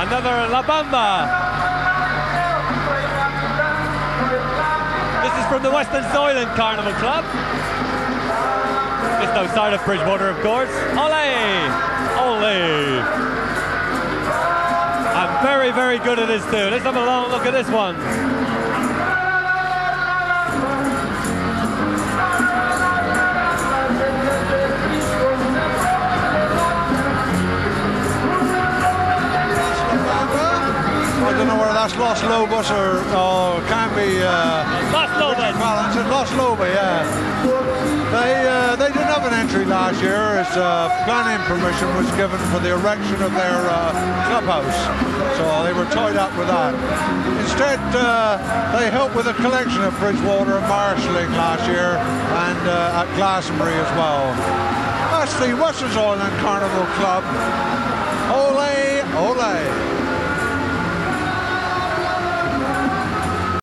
another La Bamba. This is from the Westonzoyland Carnival Club. Just outside of Bridgwater, of course. Ole! Ole! I'm very, very good at this too. Let's have a long look at this one. I don't know whether that's Los Lobos or it can be Los Lobos. It's Los Lobos, yeah. They didn't have an entry last year as planning permission was given for the erection of their clubhouse, so they were tied up with that. Instead, they helped with a collection of Bridgwater and marshalling last year, and at Glastonbury as well. That's the Westonzoyland Carnival Club.